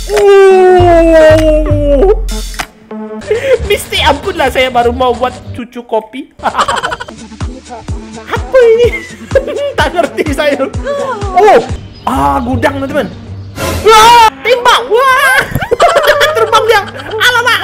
Misty, ampunlah, saya baru mau buat cucu kopi. Apa ini? Tak ngerti saya. Gudang teman-teman. Wah, tembak. Wah. Terbang dia. Alamak.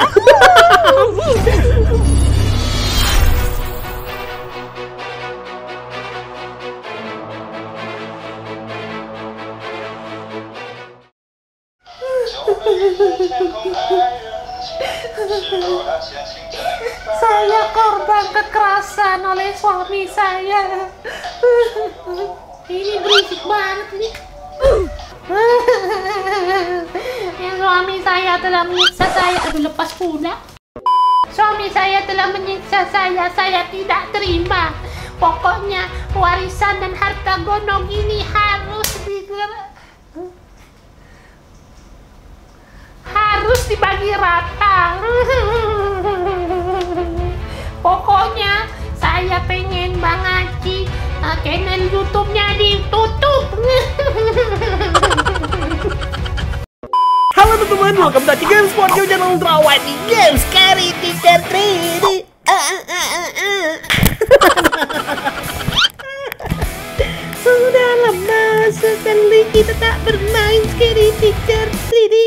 Saya korban kekerasan oleh suami saya. Ini berisik banget nih. Yang suami saya telah menyiksa saya. Aduh, lepas pula. Suami saya telah menyiksa saya tidak terima. Pokoknya warisan dan harta gondong ini harus dibagi rata. Pokoknya saya pengen Bang Aci channel YouTube-nya ditutup. Halo teman-teman, welcome back to Games Sport. Jangan lupa terawat di Games Scary Teacher 3D. Sudah lama sekali kita tak bermain Scary Teacher 3D.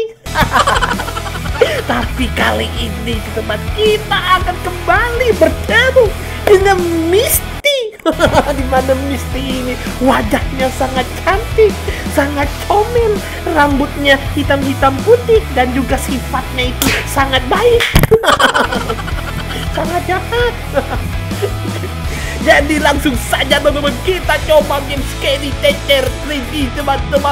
Tapi kali ini teman, kita akan kembali bertemu dengan Misty. Di mana Misty ini wajahnya sangat cantik, sangat comel, rambutnya hitam-hitam putih, dan juga sifatnya itu sangat baik. Sangat jahat. Jadi langsung saja teman-teman, kita coba game Scary Teacher 3D teman-teman.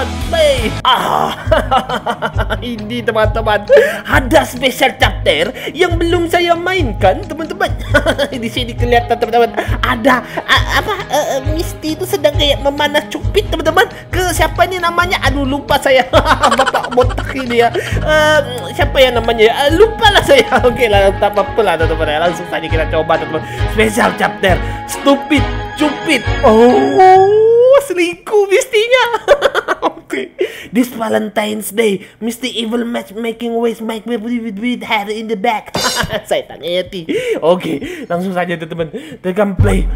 Ini teman-teman, ada special chapter yang belum saya mainkan teman-teman. Di sini kelihatan teman-teman, ada Misty itu sedang kayak memanah cupit teman-teman ke siapa ini namanya, aduh lupa saya. Bapak botak ini ya, siapa ya namanya, lupa lah saya. Oke lah, tak apa-apa lah teman-teman, langsung saja kita coba teman-teman. Special chapter Stupid Cupid. Oh, selingkuh Mistinya. Oke. This Valentine's Day, Misty evil matchmaking ways make me with hair in the back. Saya tak ngerti. Oke, langsung saja teman-teman, tekan play.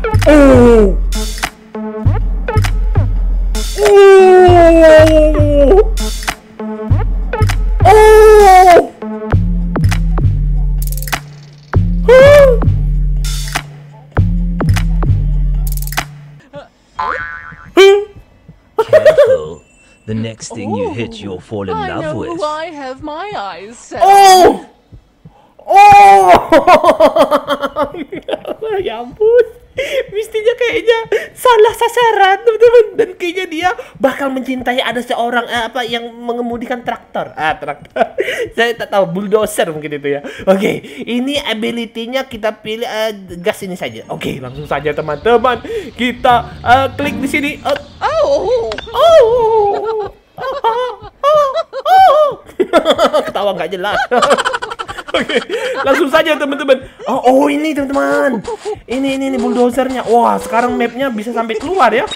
Careful. The next thing you hit, you'll fall in love with. I have my eyes set. Ya ampun, Mistinya kayaknya salah sasaran teman-teman, dan kayaknya dia bakal mencintai ada seorang yang mengemudikan traktor. Traktor. Saya tak tahu, bulldozer mungkin itu ya. Oke, ini ability-nya kita pilih gas ini saja. Oke, langsung saja teman-teman, kita klik di sini. Ketawa nggak jelas. Oke, langsung saja teman-teman. Ini teman-teman, ini bulldozernya. Wah, sekarang mapnya bisa sampai keluar ya.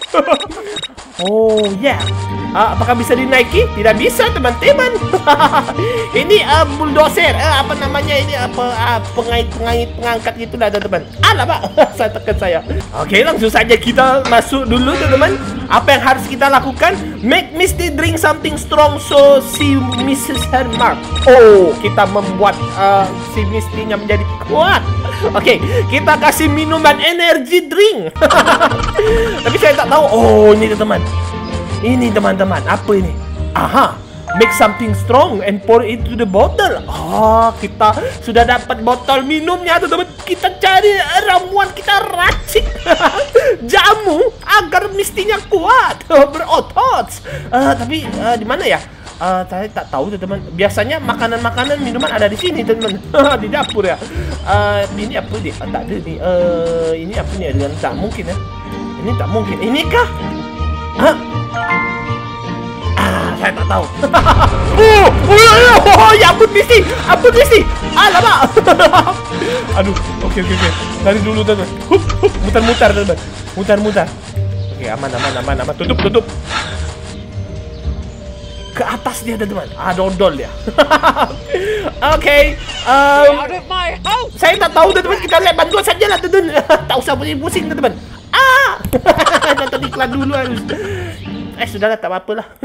Apakah bisa dinaiki? Tidak bisa teman-teman. Ini bulldozer, apa namanya ini, pengangkat gitu lah teman-teman. Pak, saya tekan saya. Oke, langsung saja kita masuk dulu teman-teman. Apa yang harus kita lakukan? Make Misty drink something strong so she misses her mark. Kita membuat si Mistinya menjadi kuat. Oke, kita kasih minuman energy drink. Tapi saya tak tahu. Ini teman-teman. Ini teman-teman, apa ini? Make something strong and pour it to the bottle. Kita sudah dapat botol minumnya teman-teman. Kita cari ramuan, kita racik jamu agar Mistinya kuat, berotot. Tapi di mana ya? Saya tak tahu teman-teman. Biasanya makanan-makanan minuman ada di sini teman-teman. Di dapur ya. Ini apa nih? Tak ada nih. Ini apa nih? Dengan tak mungkin ya. Ini tak mungkin. Inikah? Saya tak tahu. Ya ampun Misty, alamak. Aduh, oke. Dari dulu teman. Mutar-mutar teman. Mutar-mutar. Oke, aman. Tutup. ke atas dia teman-teman. Dodol ya. Oke. Out of my house! Saya tak tahu teman-teman, kita lihat bantuan saja lah teman-teman. Tak usah pusing teman-teman. Nonton iklan dulu harus. Sudahlah, tak apa-apa lah.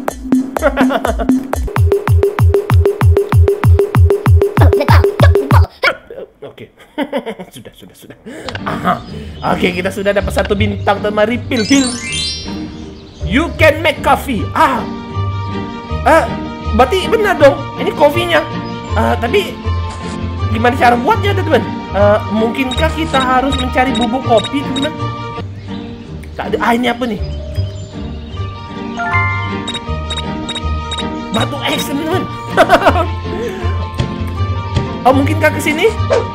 Oke. Sudah. Oke, kita sudah dapat 1 bintang teman. Refill Hill. You can make coffee. Berarti benar dong. Ini kopinya. Tapi gimana cara buatnya teman? Mungkinkah kita harus mencari bubuk kopi teman? Tak ada. Ini apa nih? Batu es teman. Mungkinkah ke sini?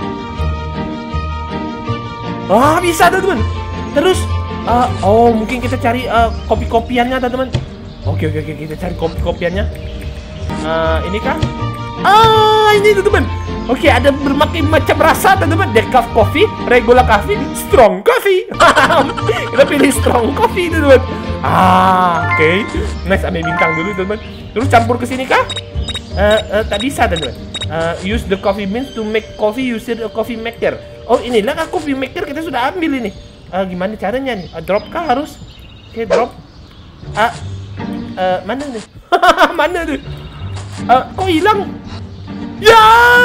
Bisa teman. Terus mungkin kita cari kopi-kopiannya teman. Oke, kita cari kopi-kopiannya. Ini kah? Ini teman. Oke, ada berbagai macam rasa teman. Decaf coffee, regular coffee, strong coffee. Kita pilih strong coffee teman. Oke. Nice, ambil bintang dulu teman. Terus campur ke sini kah? Tak bisa teman. Use the coffee beans to make coffee using a coffee maker. Inilah kah coffee maker, kita sudah ambil ini. Gimana caranya nih? Drop kah harus? Oke, drop. Mana nih? Mana nih? Kok hilang? Ya!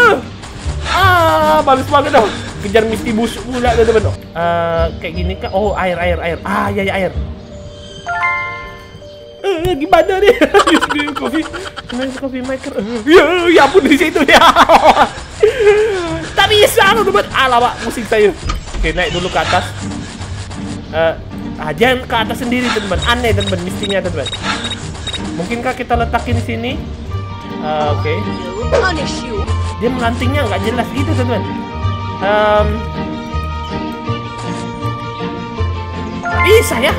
Bagus banget dong. Kejar Misty busuk pula teman-teman. Kayak gini kah? Air. Ya air. Gimana nih? Coffee maker. Ya ampun di situ ya. Tak bisa teman. Alamak, pusing saya. Oke, naik dulu ke atas. Jangan ke atas sendiri teman. Aneh teman, mistinya teman. Mungkinkah kita letakin di sini? Oke. Dia melantingnya nggak jelas gitu teman. Bisa ya?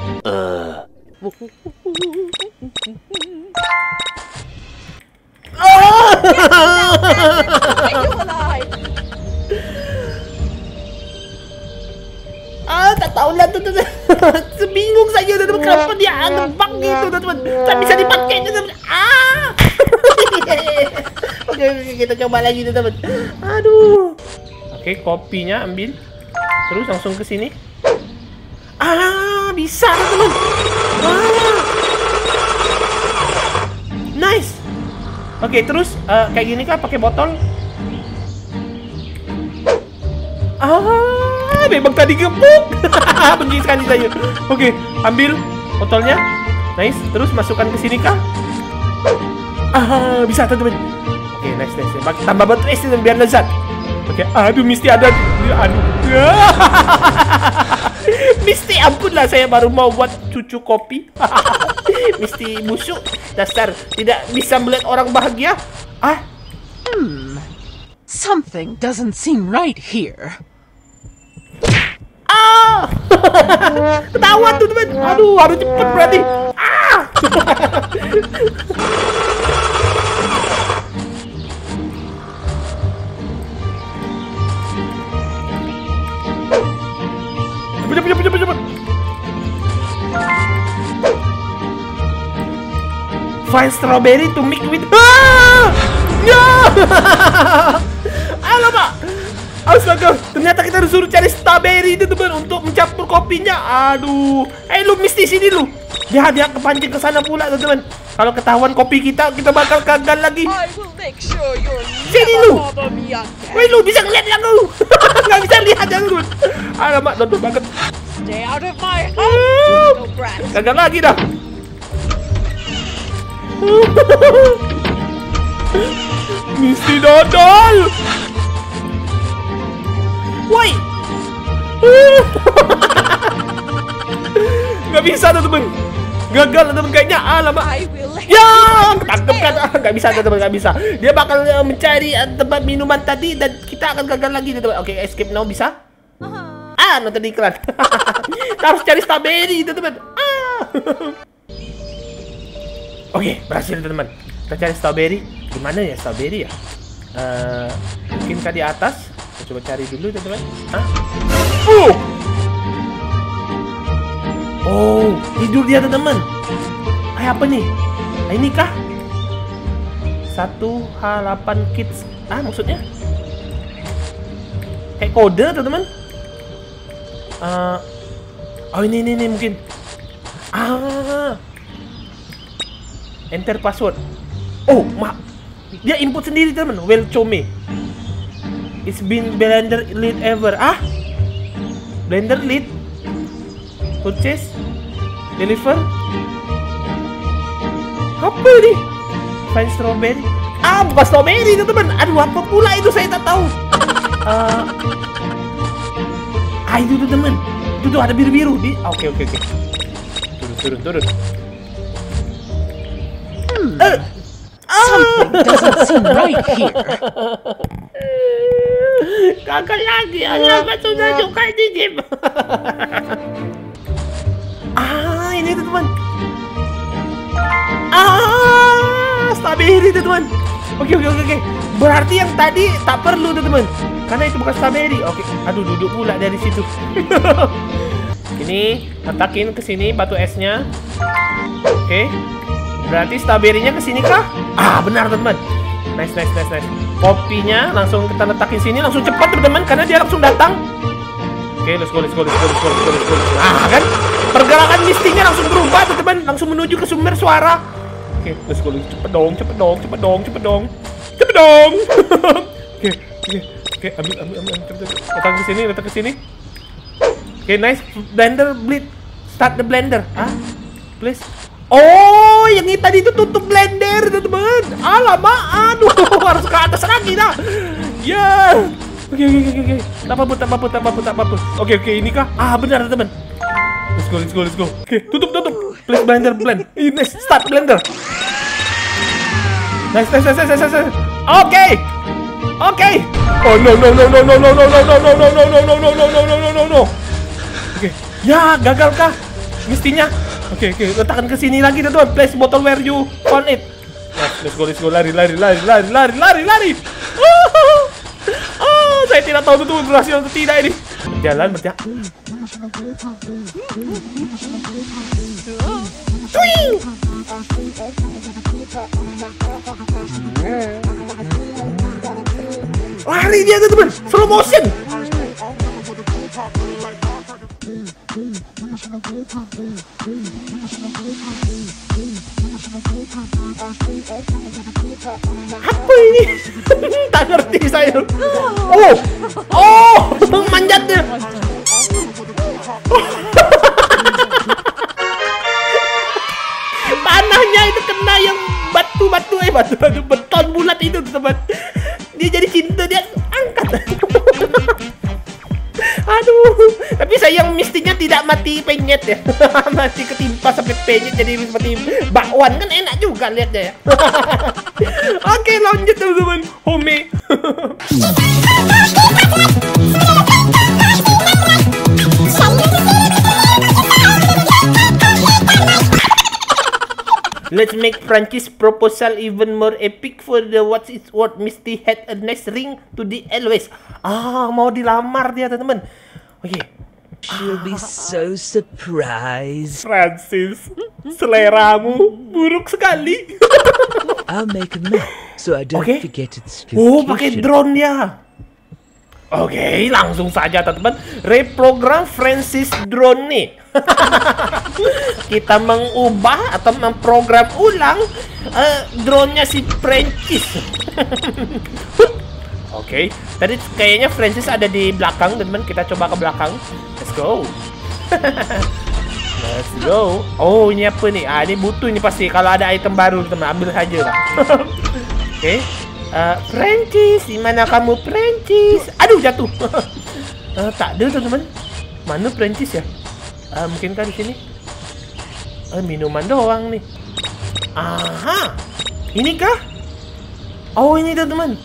Tak tahu lah teman. Bingung saja teman, kenapa dia ngebug gitu teman. Tak bisa dipakai teman. Oke, kita coba lagi teman. Aduh. Oke, kopinya ambil. Terus langsung ke sini. Bisa teman. Nice. Oke, terus kayak gini kah pakai botol? Memang tadi gebuk. Benci sekali saya. Oke, ambil botolnya. Nice. Terus masukkan ke sini kah? Bisa teman. Oke, nice. Tambah batu es biar lezat. Oke, Misty ada. Misty, ampunlah, saya baru mau buat cucu kopi. Misty busuk. Dasar tidak bisa melihat orang bahagia. Something doesn't seem right here. Ketahuan tuh teman. Aduh, harus cepet berarti. Cepet. Find strawberry to mix with. Alamak. Astaga, ternyata kita disuruh cari strawberry itu teman untuk mencampur kopinya. Aduh. Lu Misty sini lu. Dia kepancing ke sana pula teman. Kalau ketahuan kopi kita bakal gagal lagi. Sini lu. Woi, lu bisa ngeliat ya lu. Nggak bisa lihat ya lu. Alamak, dodol banget. Stay out of my house. Gagal lagi dah. Misty dodol. Woi. Nggak bisa teman. Gagal teman kayaknya. Alamak. Ya, ketangkep kan. Nggak bisa teman, nggak bisa. Dia bakal mencari tempat minuman tadi dan kita akan gagal lagi teman. Oke, escape now bisa? Nonton iklan. Kita harus cari strawberry teman. Oke, berhasil teman. Kita cari strawberry. Gimana ya strawberry ya? Mungkinkah di atas? Kita coba cari dulu teman-teman. Tidur dia teman-teman. Apa nih? Ini kah? 1H8 Kids. Maksudnya? Kayak kode, teman-teman. Ini mungkin. Enter password. Dia input sendiri, teman. Welcome. It's been Blender lead ever. Blender lead. Purchase. Deliver. Apa nih? Find strawberry. Bukan strawberry, teman. Aduh, apa pula itu, saya tak tahu. Itu tuh, teman. Itu tuh ada biru-biru di. Oke. Turun. Something doesn't seem right here. Gagal lagi. Alamat sudah suka di game. Ini tuh, teman. Strawberry tuh, teman. Oke. Berarti yang tadi tak perlu tuh, teman. Karena itu bukan strawberry. Oke. Aduh, duduk pula dari situ. Ini letakin ke sini batu esnya. Oke. Berarti strawberry-nya ke sini kah? Benar, teman. Nice. Kopinya langsung kita letakin sini, langsung cepat, teman-teman, karena dia langsung datang. Oke, let's go. Kan? Pergerakan mistiknya langsung berubah, teman-teman, langsung menuju ke sumber suara. Oke, let's go. Cepet dong. Oke, ambil. Letak ke sini. Oke, nice. Blender bleed. Start the blender. Please. Yang ini tadi itu tutup blender, teman-teman. Alamak, aduh, harus ke atas lagi dah. Ya. Oke. Tak apa. Oke, ini kah? Benar, teman. Let's go. Oke, tutup. Please blend. Nice, start blender. Nice. Oke. Oh no. Oke. Ya, gagal kah? Mestinya. Oke, letakkan ke sini lagi, teman. Place bottle where you found it. Let's go. Lari. Saya tidak tahu itu berhasil atau tidak ini. Berjalan. Lari dia, teman. Slow motion. Apa ini? Tak ngerti saya. Manjatnya. Tanahnya itu kena yang batu beton bulat itu, teman. Dia jadi cinta, dia angkat. Aduh, tapi sayang mestinya tidak mati penyet ya. Mati ketimpa sampai penyet jadi seperti bakwan, kan enak juga lihatnya ya. Oke, lanjut, teman-teman. Home. Let's make Francis proposal even more epic for the what's its worth. Misty had a nice ring to the Eloise. Mau dilamar dia, teman-teman. Oke. She'll be so surprised. Francis, seleramu buruk sekali. I'll make a map so I don't forget its pakai drone dia. Oke, langsung saja, teman-teman. Reprogram Francis drone nih. Kita mengubah atau memprogram ulang drone-nya si Francis. Oke, tadi kayaknya Francis ada di belakang, teman-teman. Kita coba ke belakang. Let's go. Ini apa nih? Ini butuh ini pasti. Kalau ada item baru, teman, ambil saja lah. Oke. Francis, di mana kamu, Francis? Aduh, jatuh. Tak ada, teman-teman. Mana Francis ya? Mungkin kan di sini. Minuman doang nih. Ini kah? Ini, teman-teman.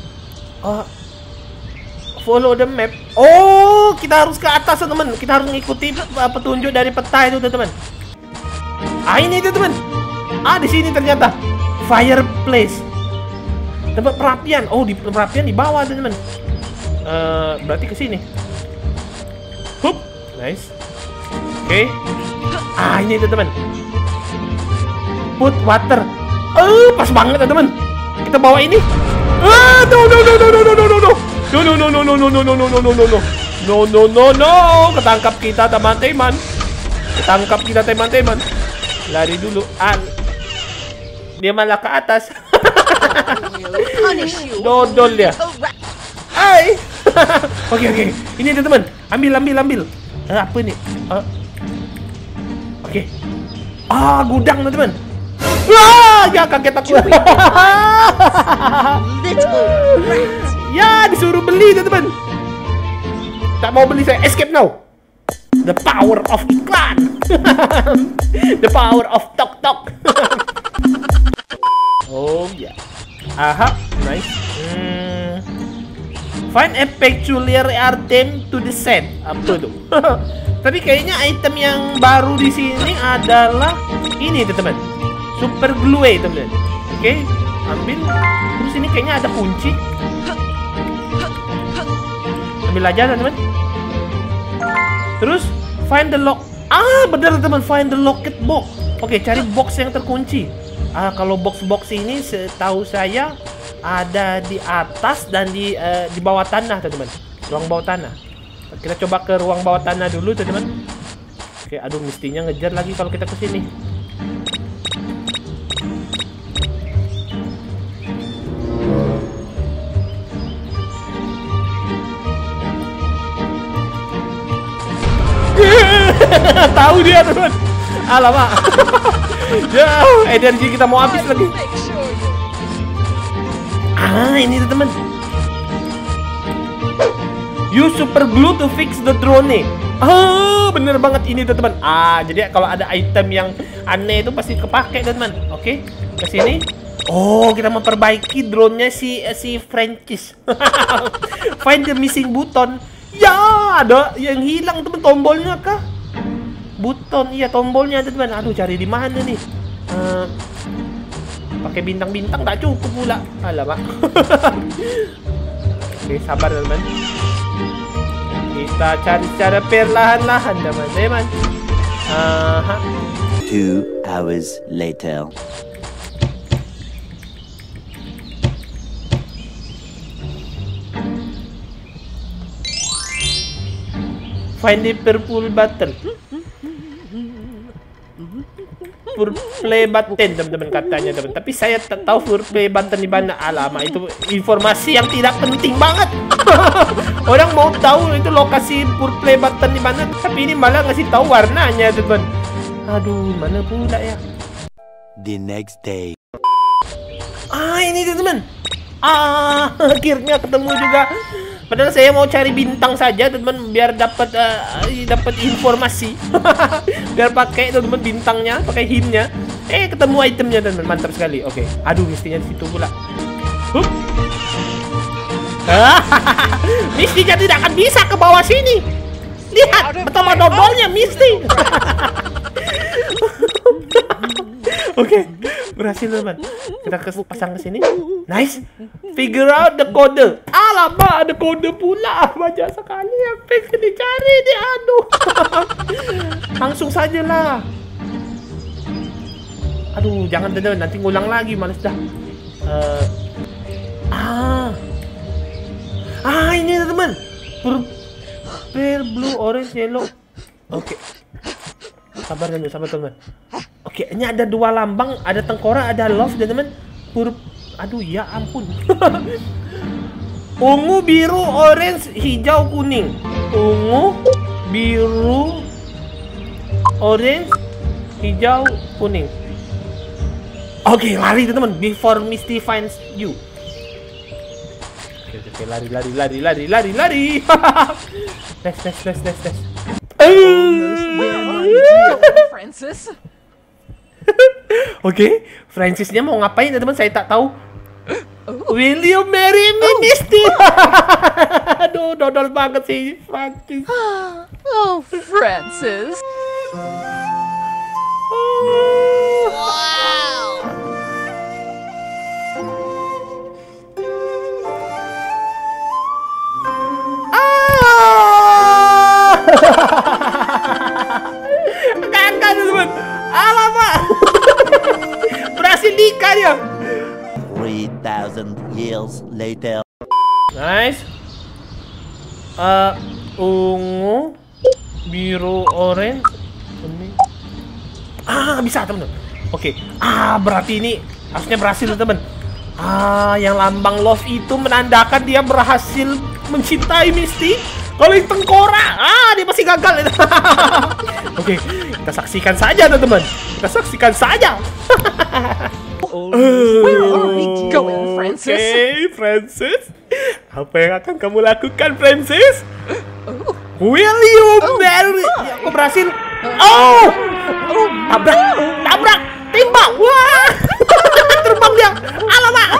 Follow the map. Kita harus ke atas, teman-teman. Kita harus mengikuti petunjuk dari peta itu, teman-teman. Ini, teman-teman. Di sini ternyata fireplace. Tempat perapian. Di perapian di bawah, teman-teman. Berarti ke sini. Hup. Nice. Oke. Ini, teman-teman. Put water Pas banget teman-teman. Kita bawa ini. No. Ketangkap kita teman-teman. Lari dulu. Dia malah ke atas. Dodol dia. Oke. Ini teman-teman. Ambil. Apa nih? Oke. Gudang teman-teman. Ya kaget aku. Ya disuruh beli teman-teman. Tak mau beli saya. Escape now. The power of iklan. The power of tok. Oh ya. Aha, nice. Find a peculiar item to the set. Apa tuh? Tapi kayaknya item yang baru di sini adalah ini teman-teman. Super glue teman-teman. Oke, ambil. Terus ini kayaknya ada kunci. Ambil aja teman-teman. Terus find the lock. Benar teman, find the locket box. Oke, cari box yang terkunci. Kalau box-box ini setahu saya ada di atas dan di bawah tanah teman-teman. Ruang bawah tanah. Kita coba ke ruang bawah tanah dulu teman-teman. Oke, aduh mestinya ngejar lagi kalau kita ke sini. Tahu dia teman. Alamak. Jauh, energi kita mau habis lagi. Ini teman. Use super glue to fix the drone. Bener banget ini teman. Jadi kalau ada item yang aneh itu pasti kepake teman. Oke, ke sini. Kita memperbaiki drone-nya si Francis. Find the missing button. Ya, ada yang hilang teman, tombolnya kah? Buton, iya tombolnya teman. Aduh, cari di mana nih? Pakai bintang-bintang tak cukup pula. Alamak. Oke, sabar teman. Kita cari secara perlahan-lahan teman-teman. 2 hours later. Find the purple button. Play button teman-teman katanya teman. Tapi saya tak tahu play button di mana. Alamak, itu informasi yang tidak penting banget. Orang mau tahu itu lokasi play button di mana, tapi ini malah ngasih tahu warnanya teman. Aduh, mana pula ya? The next day. Ini teman. Akhirnya ketemu juga. Padahal saya mau cari bintang saja teman, biar dapat informasi. Biar pakai teman bintangnya, pakai hintnya. Ketemu itemnya teman, mantap sekali. Oke. Aduh, mestinya di situ pula. Mistinya tidak akan bisa ke bawah sini. Lihat, betapa dodolnya Misty. Oke, berhasil teman. Kita pasang ke sini. Nice. Figure out the code. Alamak, ada kode pula. Banyak sekali apa yang dicari nih. Aduh. Langsung saja lah. Aduh, jangan teman, nanti ngulang lagi, males dah. Ini teman. Purple, blue, orange, yellow. Oke. Sabar teman. Oke, ini ada 2 lambang, ada tengkorak, ada love, teman. Aduh, ya ampun. Ungu, biru, orange, hijau, kuning. Ungu, biru, orange, hijau, kuning. Oke, lari teman, before Misty finds you. Oke, lari. Dash. Francis. Oke, Francisnya mau ngapain teman? Saya tak tahu. Will you marry me, Misty? Aduh, dodol banget sih Francis. Oh, Francis. Kakak teman. Alamak. berhasil nikah dia. 3,000 years later. Nice. Ungu, biru, orange, kuning. Bisa teman. Oke. Berarti ini harusnya berhasil teman. Yang lambang love itu menandakan dia berhasil mencintai Misty. Kalau yang tengkorak, dia masih gagal. Oke, kita saksikan saja teman-teman. Kita saksikan saja. Where are we going, Francis? Oke, Francis. Apa yang akan kamu lakukan, Francis? Will you marry? Aku berhasil. Tabrak, timbang. Wah, terbang dia. Alamak.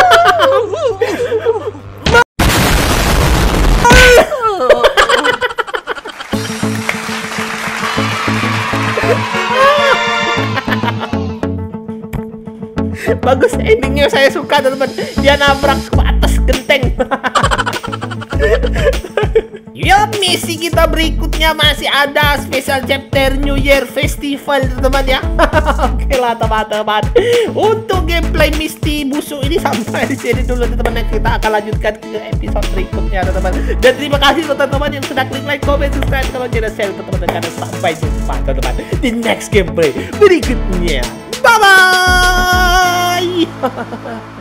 Bagus endingnya, saya suka teman-teman. Dia nabrak ke atas genteng. Misi kita berikutnya masih ada special chapter New Year Festival teman-teman ya. Oke lah teman-teman. Untuk gameplay Misty busuk ini sampai di sini dulu teman-teman. Kita akan lanjutkan ke episode berikutnya teman-teman. Dan terima kasih teman-teman yang sudah klik like, comment, subscribe, kalau tidak share ke teman-teman. Sampai jumpa teman-teman di next gameplay berikutnya. Bye bye.